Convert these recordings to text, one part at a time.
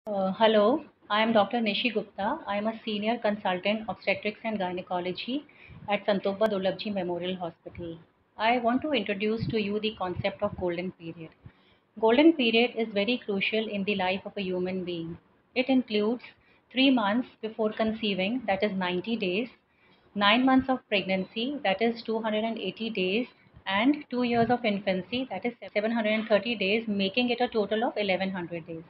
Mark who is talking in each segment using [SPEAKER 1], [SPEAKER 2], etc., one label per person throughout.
[SPEAKER 1] Hello, I am Dr. Nishi Gupta. I am a senior consultant obstetrics and gynecology at Santokba Dulabji Memorial Hospital. I want to introduce to you the concept of golden period. Golden period is very crucial in the life of a human being. It includes 3 months before conceiving, that is 90 days, 9 months of pregnancy, that is 280 days, and 2 years of infancy, that is 730 days, making it a total of 1100 days.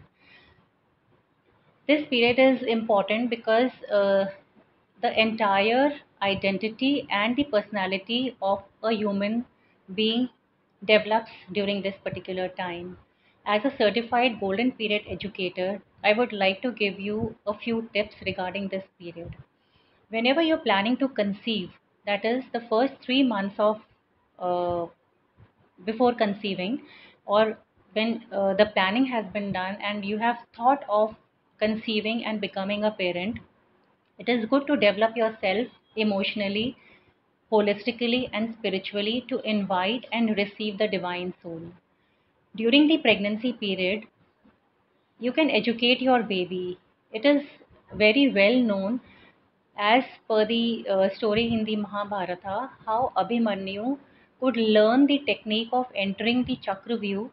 [SPEAKER 1] This period is important because the entire identity and the personality of a human being develops during this particular time. As a certified golden period educator, I would like to give you a few tips regarding this period. Whenever you're planning to conceive, that is the first 3 months of uh, before conceiving, or when the planning has been done and you have thought of conceiving and becoming a parent, it is good to develop yourself emotionally, holistically, and spiritually to invite and receive the divine soul. During the pregnancy period, you can educate your baby. It is very well known, as per the story in the Mahabharata, how Abhimanyu could learn the technique of entering the Chakravyuh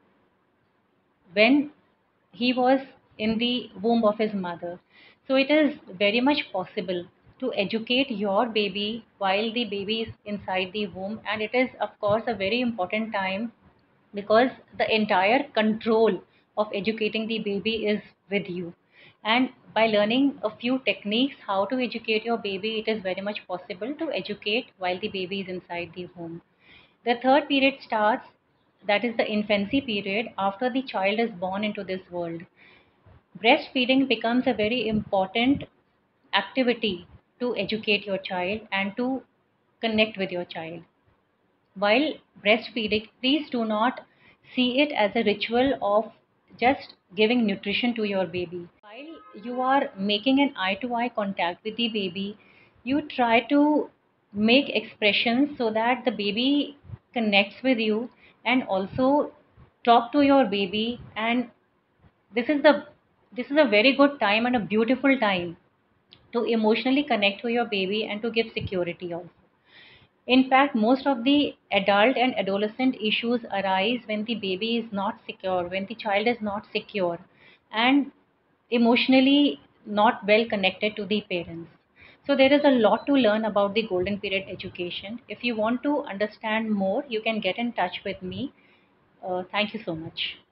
[SPEAKER 1] when he was in the womb of his mother. So it is very much possible to educate your baby while the baby is inside the womb, and it is, of course, a very important time because the entire control of educating the baby is with you. And by learning a few techniques how to educate your baby, it is very much possible to educate while the baby is inside the womb. The third period starts, that is the infancy period, after the child is born into this world. Breastfeeding becomes a very important activity to educate your child and to connect with your child. While breastfeeding, please do not see it as a ritual of just giving nutrition to your baby. While you are making an eye to eye contact with the baby, you try to make expressions so that the baby connects with you, and also talk to your baby. And this is the this is a very good time and a beautiful time to emotionally connect with your baby and to give security also. In fact, most of the adult and adolescent issues arise when the baby is not secure, when the child is not secure, and emotionally not well connected to the parents. So, there is a lot to learn about the golden period education. If you want to understand more, you can get in touch with me. Thank you so much.